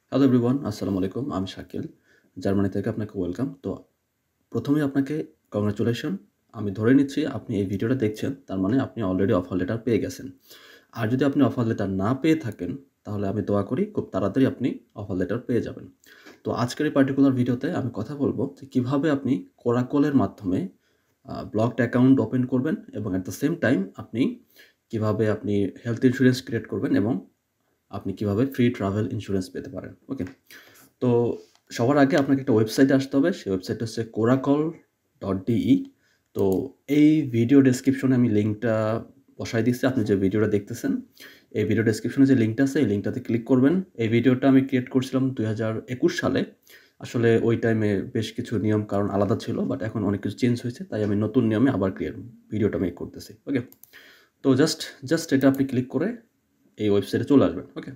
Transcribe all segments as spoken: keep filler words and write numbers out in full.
Hello everyone, আসসালামু আলাইকুম। আমি শাকিল, জার্মানি থেকে আপনাকে ওয়েলকাম। তো প্রথমেই আপনাকে কংগ্রাচুলেশন। আমি ধরে নিচ্ছি আপনি এই ভিডিওটা দেখছেন, তার মানে আপনি অলরেডি অফার লেটার পেয়ে গেছেন। আর যদি আপনি অফার লেটার না পেয়ে থাকেন, তাহলে আমি দোয়া করি খুব তাড়াতাড়ি আপনি অফার লেটার পেয়ে যাবেন। তো আজকের এই পার্টিকুলার ভিডিওতে আমি কথা বলব যে কীভাবে আপনি কোরাকলের মাধ্যমে আ ব্লকড অ্যাকাউন্ট ওপেন করবেন এবং এট দ্য সেম টাইম আপনি কিভাবে আপনি হেলথ ইন্সুরেন্স ক্রিয়েট করবেন এবং আপনি কিভাবে ফ্রি ট্রাভেল ইন্স্যুরেন্স পেতে পারেন। ওকে? তো সবার আগে আপনাকে একটা ওয়েবসাইটে আসতে হবে। সেই ওয়েবসাইটটা হচ্ছে কোরাকল ডট ডিই। তো এই ভিডিও ডেসক্রিপশনে আমি লিঙ্কটা বসায় দিচ্ছি। আপনি যে ভিডিওটা দেখতেছেন, এই ভিডিও ডেসক্রিপশনে যে লিঙ্কটা আছে, এই লিঙ্কটাতে ক্লিক করবেন। এই ভিডিওটা আমি ক্রিয়েট করছিলাম দুই হাজার একুশ সালে। আসলে ওই টাইমে বেশ কিছু নিয়ম কারণ আলাদা ছিল, বাট এখন অনেক কিছু চেঞ্জ হয়েছে। তাই আমি নতুন নিয়মে আবার ক্রিয়েট ভিডিওটা মেক করতেছি। ওকে? তো জাস্ট জাস্ট এটা আপনি ক্লিক করে এই ওয়েবসাইটে চলে আসবেন। ওকে?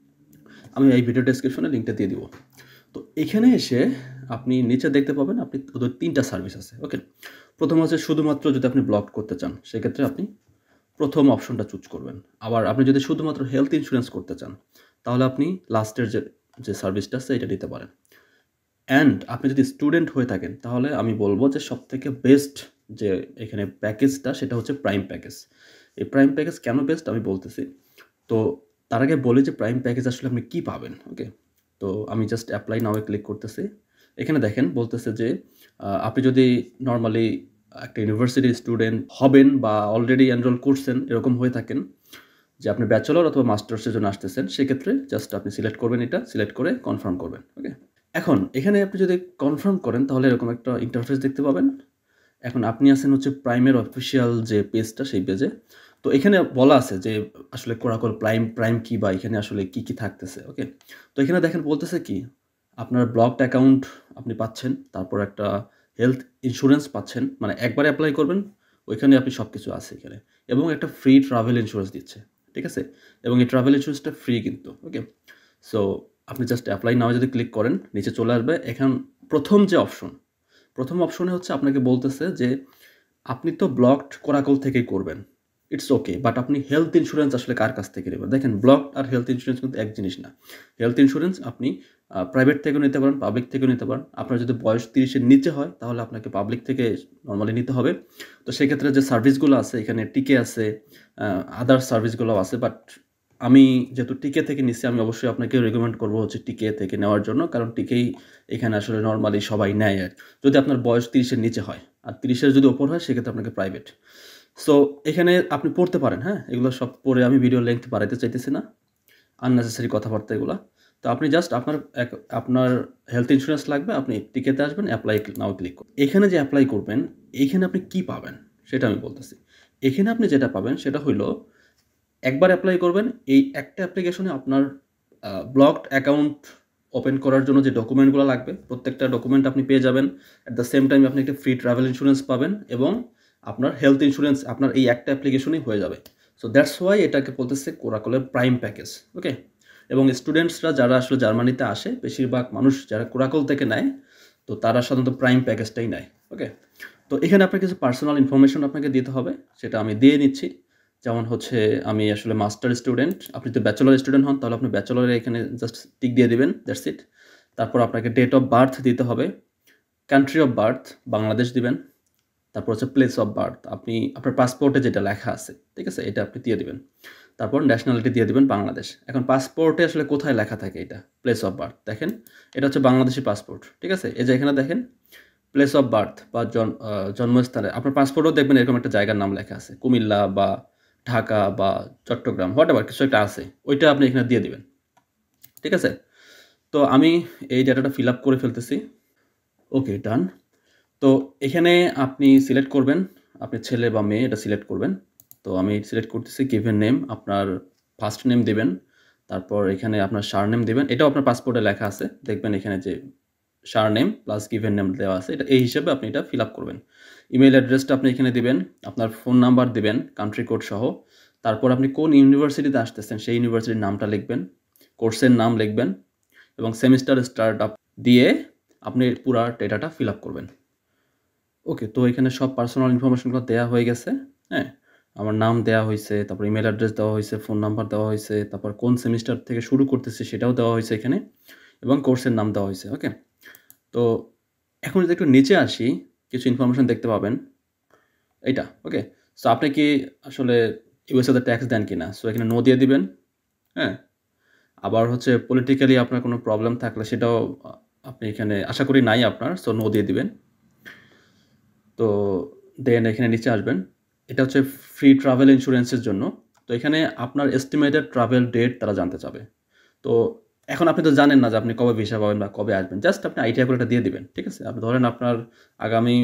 আমি এই ভিডিও ডেসক্রিপশনে লিঙ্কটা দিয়ে দিব। তো এখানে এসে আপনি নিচে দেখতে পাবেন আপনি ওদের তিনটা সার্ভিস আছে। ওকে? প্রথম হচ্ছে শুধুমাত্র যদি আপনি ব্লক করতে চান, সেক্ষেত্রে আপনি প্রথম অপশনটা চুজ করবেন। আবার আপনি যদি শুধুমাত্র হেলথ ইন্স্যুরেন্স করতে চান, তাহলে আপনি লাস্টের যে যে সার্ভিসটা আছে এটা নিতে পারেন। অ্যান্ড আপনি যদি স্টুডেন্ট হয়ে থাকেন, তাহলে আমি বলব যে সবথেকে বেস্ট যে এখানে প্যাকেজটা সেটা হচ্ছে প্রাইম প্যাকেজ। এই প্রাইম প্যাকেজ কেন বেস্ট আমি বলতেছি। তো তার আগে বলি যে প্রাইম প্যাকেজ আসলে আপনি কী পাবেন। ওকে? তো আমি জাস্ট অ্যাপ্লাই নাও এ ক্লিক করতেছি। এখানে দেখেন বলতেছে যে আ আপনি যদি নরমালি একটা ইউনিভার্সিটির স্টুডেন্ট হবেন বা অলরেডি এনরোল করছেন, এরকম হয়ে থাকেন যে আপনি ব্যাচেলর অথবা মাস্টার্সের জন্য আসতেছেন, সেক্ষেত্রে জাস্ট আপনি সিলেক্ট করবেন, এটা সিলেক্ট করে কনফার্ম করবেন। ওকে? এখন এখানে আপনি যদি কনফার্ম করেন, তাহলে এরকম একটা ইন্টারফেস দেখতে পাবেন। এখন আপনি আছেন হচ্ছে প্রাইমের অফিসিয়াল যে পেজটা, সেই পেজে। তো এখানে বলা আছে যে আসলে কোরাকল প্রাইম প্রাইম কি বা এখানে আসলে কি, কি থাকতেছে। ওকে? তো এখানে দেখেন বলতেছে কি, আপনার ব্লকড অ্যাকাউন্ট আপনি পাচ্ছেন, তারপর একটা হেলথ ইন্স্যুরেন্স পাচ্ছেন। মানে একবারে এপ্লাই করবেন, ওইখানে আপনি সবকিছু আছে এখানে। এবং একটা ফ্রি ট্রাভেল ইন্স্যুরেন্স দিচ্ছে। ঠিক আছে? এবং এই ট্রাভেল ইন্স্যুরেন্সটা ফ্রি কিন্তু। ওকে? সো আপনি জাস্ট অ্যাপ্লাই নাও যদি ক্লিক করেন, নিচে চলে আসবে। এখন প্রথম যে অপশন, প্রথম অপশনে হচ্ছে আপনাকে বলতেছে যে আপনি তো ব্লকড কোরাকল থেকেই করবেন। ইটস ওকে, বাট আপনি হেলথ ইন্স্যুরেন্স আসলে কার কাছ থেকে নেবেন? দেখেন, ব্লকড আর হেলথ ইন্স্যুরেন্স কিন্তু এক জিনিস না। হেলথ ইন্স্যুরেন্স আপনি আ প্রাইভেট থেকেও নিতে পারেন, পাবলিক থেকেও নিতে পারেন। আপনার যদি বয়স ত্রিশ এর নিচে হয়, তাহলে আপনাকে পাবলিক থেকে নরমালি নিতে হবে। তো সেক্ষেত্রে যে সার্ভিসগুলো আছে, এখানে টিকে আছে, আ আদার্স সার্ভিসগুলোও আছে। বাট আমি যেহেতু টিকে থেকে নিচ্ছি, আমি অবশ্যই আপনাকে রিকমেন্ড করব হচ্ছে টিকে থেকে নেওয়ার জন্য। কারণ টিকেই এখানে আসলে নরমালি সবাই নেয় আর যদি আপনার বয়স ত্রিশ এর নিচে হয়। আর ত্রিশ এর যদি ওপর হয়, সেক্ষেত্রে আপনাকে প্রাইভেট। সো এখানে আপনি পড়তে পারেন, হ্যাঁ? এগুলো সব পড়ে আমি ভিডিও লেংথ বাড়াইতে চাইতেছি না। আননেসেসারি কথাবার্তা এগুলা। তো আপনি জাস্ট আপনার এক আপনার হেলথ ইন্স্যুরেন্স লাগবে, আপনি টিকেতে আসবেন, এপ্লাই নাও ক্লিক করুন। এখানে যে এপ্লাই করবেন, এইখানে আপনি কি পাবেন? সেটা আমি বলতেছি। এখানে আপনি যেটা পাবেন সেটা হইলো, একবার এপ্লাই করবেন, এই একটা অ্যাপ্লিকেশনে আপনার আ ব্লকড অ্যাকাউন্ট ওপেন করার জন্য যে ডকুমেন্টগুলো লাগবে, প্রত্যেকটা ডকুমেন্ট আপনি পেয়ে যাবেন। এট দ্য সেম টাইম আপনি একটা ফ্রি ট্রাভেল ইন্স্যুরেন্স পাবেন এবং আপনার হেলথ ইন্স্যুরেন্স আপনার এই একটা অ্যাপ্লিকেশনেই হয়ে যাবে। সো দ্যাটস ওয়াই এটাকে বলতেছে কোরাকলের প্রাইম প্যাকেজ। ওকে? এবং স্টুডেন্টসরা যারা আসলে জার্মানিতে আসে, বেশিরভাগ মানুষ যারা কোরাকল থেকে নেয়, তো তারা সাধারণত প্রাইম প্যাকেজটাই নেয়। ওকে? তো এখানে আপনার কিছু পার্সোনাল ইনফরমেশন আপনাকে দিতে হবে, সেটা আমি দিয়ে নিচ্ছি। যেমন হচ্ছে আমি আসলে মাস্টার স্টুডেন্ট। আপনি যদি ব্যাচেলর স্টুডেন্ট হন, তাহলে আপনি ব্যাচেলরে এখানে জাস্ট টিক দিয়ে দিবেন। That's it. তারপর আপনাকে ডেট অফ বার্থ দিতে হবে। কান্ট্রি অফ বার্থ বাংলাদেশ দিবেন। তারপর হচ্ছে প্লেস অফ বার্থ, আপনি আপনার পাসপোর্টে যেটা লেখা আছে, ঠিক আছে? এটা আপনি দিয়ে দিবেন। তারপর ন্যাশনালিটি দিয়ে দিবেন বাংলাদেশ। এখন পাসপোর্টে আসলে কোথায় লেখা থাকে এটা? Place of birth. দেখেন, এটা হচ্ছে বাংলাদেশি পাসপোর্ট। ঠিক আছে? এই যে এখানে দেখেন প্লেস অফ বার্থ বা জন আ জন্মস্থানে আপনার পাসপোর্টেও দেখবেন এরকম একটা জায়গার নাম লেখা আছে। কুমিল্লা বা ঢাকা বা চট্টগ্রাম, হোয়াটএভার কিছু একটা আছে। ওইটা আপনি এখানে দিয়ে দিবেন। ঠিক আছে? তো আমি এই ডাটাটা ফিল আপ করে ফেলতেছি। ওকে, ডান। তো এখানে আপনি সিলেক্ট করবেন, আপনি ছেলে বা মেয়ে এটা সিলেক্ট করবেন। তো আমি সিলেক্ট করতেছি গিভেন নেম, আপনার ফার্স্ট নেম দিবেন। তারপর এখানে আপনার সারনেম দিবেন। এটাও আপনার পাসপোর্টে লেখা আছে। দেখবেন এখানে যে সারনেম প্লাস গিভেন নেম দেওয়া আছে। এটা এই হিসেবে আপনি এটা ফিল আপ করবেন। ইমেইল অ্যাড্রেসটা আপনি এখানে দিবেন, আপনার ফোন নাম্বার দিবেন, কান্ট্রি কোড সহ। তারপর আপনি কোন ইউনিভার্সিটিতে আসতেছেন, সেই ইউনিভার্সিটির নামটা লিখবেন, কোর্সের নাম লিখবেন এবং সেমিস্টার স্টার্ট আপ দিয়ে আপনি পুরা ডেটাটা ফিল আপ করবেন। ওকে, তো এখানে সব পার্সোনাল ইনফরমেশনগুলো দেয়া হয়ে গেছে। হ্যাঁ? আমার নাম দেয়া হইছে, তারপর ইমেইল অ্যাড্রেস দেওয়া হইছে, ফোন নাম্বার দেওয়া হইছে, তারপর কোন সেমিস্টার থেকে শুরু করতেছি সেটাও দেওয়া হইছে এখানে। এবং কোর্সের নাম দেওয়া হয়েছে। ওকে, তো এখন যদি একটু নিচে আসি, কিছু ইনফরমেশন দেখতে পাবেন এইটা। ওকে, সো আপনি কি আসলে ইউএসএতে ট্যাক্স দেন কিনা, সো এখানে নো দিয়ে দিবেন। হ্যাঁ, আবার হচ্ছে পলিটিক্যালি আপনার কোনো প্রবলেম থাকলে সেটাও আপনি এখানে আশা করি নাই আপনার, সো নো দিয়ে দিবেন। তো দেন এখানে নিচে আসবেন, এটা হচ্ছে ফ্রি ট্রাভেল ইন্স্যুরেন্সের জন্য। তো এখানে আপনার এস্টিমেটেড ট্রাভেল ডেট তারা জানতে চাবে। তো এখন আপনি তো জানেন না যে আপনি কবে ভিসা পাবেন বা কবে আসবেন, জাস্ট আপনি আইডিয়া করে এটা দিয়ে দিবেন। ঠিক আছে, আপনি ধরেন আপনার আগামী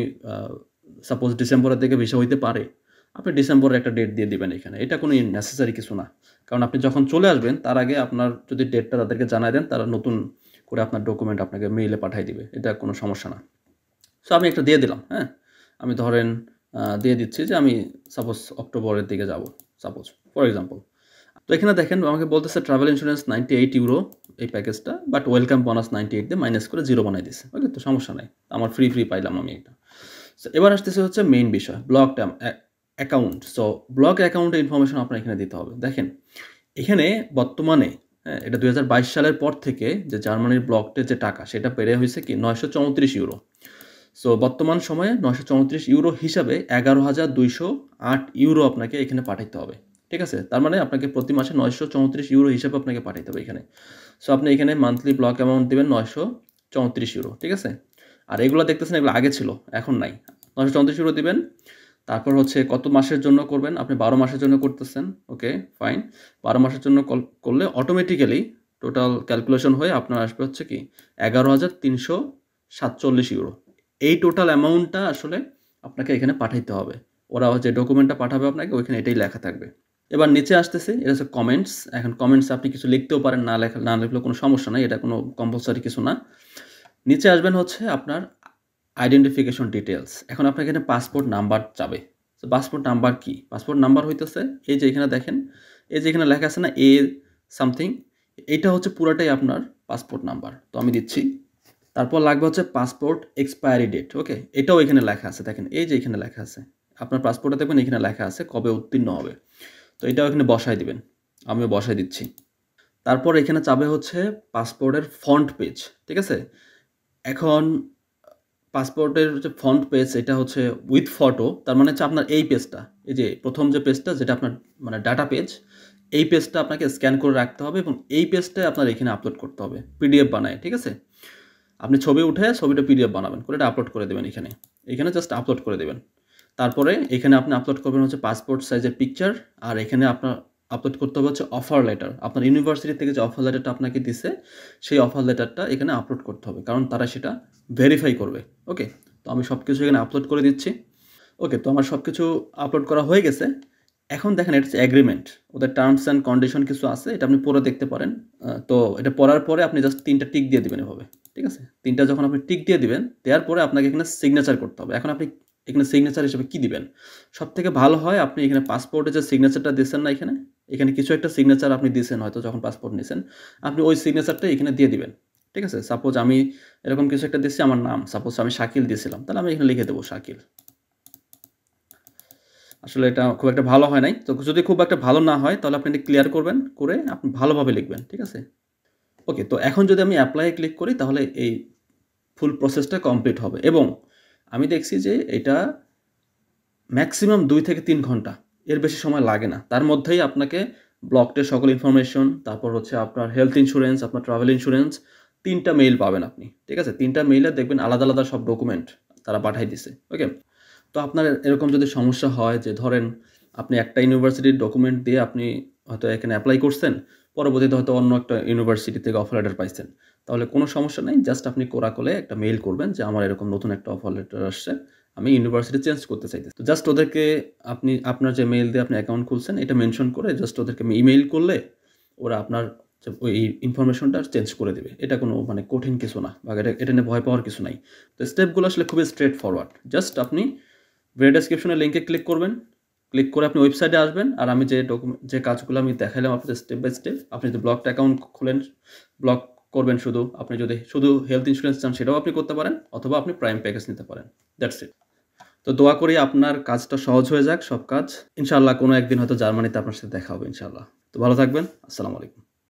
সাপোজ ডিসেম্বরের দিকে ভিসা হইতে পারে, আপনি ডিসেম্বরের একটা ডেট দিয়ে দিবেন এখানে। এটা কোনো নেসেসারি কিছু না, কারণ আপনি যখন চলে আসবেন তার আগে আপনার যদি ডেটটা তাদেরকে জানাই দেন, তারা নতুন করে আপনার ডকুমেন্ট আপনাকে মেইলে পাঠিয়ে দিবে, এটা কোনো সমস্যা না। সো আমি একটা দিয়ে দিলাম। হ্যাঁ, আমি ধরেন দিয়ে দিচ্ছি যে আমি সাপোজ অক্টোবরের দিকে যাব, সাপোজ ফর এক্সাম্পল। তো এখানে দেখেন আমাকে বলতেছে travel insurance ninety eight euro এই প্যাকেজটা, but welcome bonus ninety eight দিয়ে মাইনাস করে জিরো বানাই দিচ্ছে। ওকে, তো সমস্যা নাই, আমার ফ্রি ফ্রি পাইলাম আমি এটা। সো এবার আসতেছে হচ্ছে মেইন বিষয়, ব্লক অ্যাকাউন্ট। সো ব্লক অ্যাকাউন্টের ইনফরমেশন আপনার এখানে দিতে হবে। দেখেন এখানে বর্তমানে, হ্যাঁ, এটা দুই হাজার বাইশ সালের পর থেকে যে জার্মানির ব্লকটের যে টাকা সেটা বেড়ে হয়েছে কি নয়শো চৌত্রিশ ইউরো। সো বর্তমান সময়ে নয়শো চৌত্রিশ ইউরো হিসাবে এগারো হাজার দুইশো আট ইউরো আপনাকে এখানে পাঠাতে হবে। ঠিক আছে, তার মানে আপনাকে প্রতি মাসে নয়শো চৌত্রিশ ইউরো হিসাবে আপনাকে পাঠাতে হবে এখানে। সো আপনি এখানে মান্থলি ব্লক অ্যামাউন্ট দেবেন নয়শো চৌত্রিশ ইউরো। ঠিক আছে, আর এগুলো দেখতেছেন এগুলো আগে ছিল, এখন নাই। নয়শো চৌত্রিশ ইউরো দিবেন। তারপর হচ্ছে কত মাসের জন্য করবেন, আপনি বারো মাসের জন্য করতেছেন। ওকে ফাইন, বারো মাসের জন্য করলে অটোমেটিক্যালি টোটাল ক্যালকুলেশন হয়ে আপনার আসবে হচ্ছে কি এগারো হাজার তিনশো সাতচল্লিশ ইউরো। এই টোটাল অ্যামাউন্টটা আসলে আপনাকে এখানে পাঠাইতে হবে। ওরা যে ডকুমেন্টটা পাঠাবে আপনাকে ওইখানে এটাই লেখা থাকবে। এবার নিচে আসতেছে, এটা হচ্ছে কমেন্টস। এখন কমেন্টস আপনি কিছু লিখতেও পারেন, না লেখা না লিখলেও কোনো সমস্যা নাই, এটা কোনো কম্পালসারি কিছু না। নিচে আসবেন হচ্ছে আপনার আইডেন্টিফিকেশন ডিটেলস। এখন আপনার এখানে পাসপোর্ট নাম্বার চাবে। তো পাসপোর্ট নাম্বার কি, পাসপোর্ট নাম্বার হইতেছে এই যে এখানে দেখেন, এই যে এখানে লেখা আছে না এ সামথিং, এইটা হচ্ছে পুরাটাই আপনার পাসপোর্ট নাম্বার। তো আমি দিচ্ছি। তারপর লাগবে হচ্ছে পাসপোর্ট এক্সপায়ারি ডেট। ওকে, এটাও এখানে লেখা আছে, দেখেন এই যে এখানে লেখা আছে, আপনার পাসপোর্টে দেখবেন এখানে লেখা আছে কবে উত্তীর্ণ হবে। তো এটাও এখানে বসাই দিবেন, আমিও বসাই দিচ্ছি। তারপর এখানে চাবে হচ্ছে পাসপোর্টের ফন্ট পেজ। ঠিক আছে, এখন পাসপোর্টের যে ফন্ট পেজ এটা হচ্ছে উইথ ফটো, তার মানে হচ্ছে আপনার এই পেজটা, এই যে প্রথম যে পেজটা যেটা আপনার মানে ডাটা পেজ, এই পেজটা আপনাকে স্ক্যান করে রাখতে হবে এবং এই পেজটাই আপনার এখানে আপলোড করতে হবে পিডিএফ বানায়। ঠিক আছে, আপনি ছবি উঠে ছবিটা পিডিএফ বানাবেন, করে এটা আপলোড করে দেবেন এখানে, এখানে জাস্ট আপলোড করে দেবেন। তারপরে এখানে আপনি আপলোড করবেন হচ্ছে পাসপোর্ট সাইজের পিকচার, আর এখানে আপনার আপলোড করতে হবে হচ্ছে অফার লেটার। আপনার ইউনিভার্সিটি থেকে যে অফার লেটারটা আপনাকে দিছে সেই অফার লেটারটা এখানে আপলোড করতে হবে, কারণ তারা সেটা ভেরিফাই করবে। ওকে, তো আমি সব কিছু এখানে আপলোড করে দিচ্ছি। ওকে, তো আমার সব কিছু আপলোড করা হয়ে গেছে। এখন দেখেন এটা হচ্ছে অ্যাগ্রিমেন্ট, ওদের টার্মস অ্যান্ড কন্ডিশন কিছু আছে, এটা আপনি পড়ে দেখতে পারেন। তো এটা পড়ার পরে আপনি জাস্ট তিনটা টিক দিয়ে দেবেন এভাবে। ঠিক আছে, তিনটা যখন আপনি টিক দিয়ে দিবেন, দেওয়ার পরে আপনাকে এখানে সিগনেচার করতে হবে। এখন আপনি এখানে সিগনেচার হিসেবে কী দিবেন, সব থেকে ভালো হয় আপনি এখানে পাসপোর্টে যে সিগনেচারটা দিয়েছেন না, এখানে এখানে কিছু একটা সিগনেচার আপনি দিয়েছেন হয়তো যখন পাসপোর্ট নিয়েছেন, আপনি ওই সিগনেচারটা এখানে দিয়ে দিবেন। ঠিক আছে, সাপোজ আমি এরকম কিছু একটা দিচ্ছি, আমার নাম সাপোজ আমি শাকিল দিয়েছিলাম, তাহলে আমি এখানে লিখে দেবো শাকিল। আসলে এটা খুব একটা ভালো হয় নাই, তো যদি খুব একটা ভালো না হয় তাহলে আপনি এটা ক্লিয়ার করবেন, করে আপনি ভালোভাবে লিখবেন। ঠিক আছে, ওকে, তো এখন যদি আমি অ্যাপ্লাইয়ে ক্লিক করি তাহলে এই ফুল প্রসেসটা কমপ্লিট হবে এবং আমি দেখছি যে এটা ম্যাক্সিমাম দুই থেকে তিন ঘন্টা, এর বেশি সময় লাগে না। তার মধ্যেই আপনাকে ব্লকটের সকল ইনফরমেশন, তারপর হচ্ছে আপনার হেলথ ইন্স্যুরেন্স, আপনার ট্রাভেল ইন্স্যুরেন্স, তিনটা মেইল পাবেন আপনি। ঠিক আছে, তিনটা মেইলে দেখবেন আলাদা আলাদা সব ডকুমেন্ট তারা পাঠাই দিছে। ওকে, তো আপনার এরকম যদি সমস্যা হয় যে ধরেন আপনি একটা ইউনিভার্সিটির ডকুমেন্ট দিয়ে আপনি হয়তো এখানে অ্যাপ্লাই করছেন, পরবর্তীতে হয়তো অন্য একটা ইউনিভার্সিটি থেকে অফার লেটার পাইছেন, তাহলে কোনো সমস্যা নেই, জাস্ট আপনি কোরাকলে একটা মেইল করবেন যে আমার এরকম নতুন একটা অফার লেটার আসছে, আমি ইউনিভার্সিটি চেঞ্জ করতে চাইতেছি। তো জাস্ট ওদেরকে আপনি আপনার যে মেইল দিয়ে আপনি অ্যাকাউন্ট খুলছেন এটা মেনশন করে জাস্ট ওদেরকে ইমেইল করলে ওরা আপনার ওই ইনফরমেশনটা চেঞ্জ করে দেবে। এটা কোনো মানে কঠিন কিছু না, বা এটা এটা নিয়ে ভয় পাওয়ার কিছু নাই। তো স্টেপগুলো আসলে খুবই স্ট্রেট ফরওয়ার্ড। জাস্ট আপনি ভিডিও ডেসক্রিপশনের লিঙ্কে ক্লিক করবেন, ক্লিক করে আপনি ওয়েবসাইটে আসবেন, আর আমি যে ডকুমেন্ট যে কাজগুলো আমি দেখাইলাম আপনাদের স্টেপ বাই স্টেপ, আপনি যদি ব্লকটা অ্যাকাউন্ট খুলেন ব্লক করবেন শুধু, আপনি যদি শুধু হেলথ ইন্স্যুরেন্স চান সেটাও আপনি করতে পারেন, অথবা আপনি প্রাইম প্যাকেজ নিতে পারেন। That's it. তো দোয়া করি আপনার কাজটা সহজ হয়ে যাক, সব কাজ ইনশাআল্লাহ। কোনো একদিন হয়তো জার্মানিতে আপনার সাথে দেখা হবে ইনশাআল্লাহ। তো ভালো থাকবেন, আসসালামু আলাইকুম।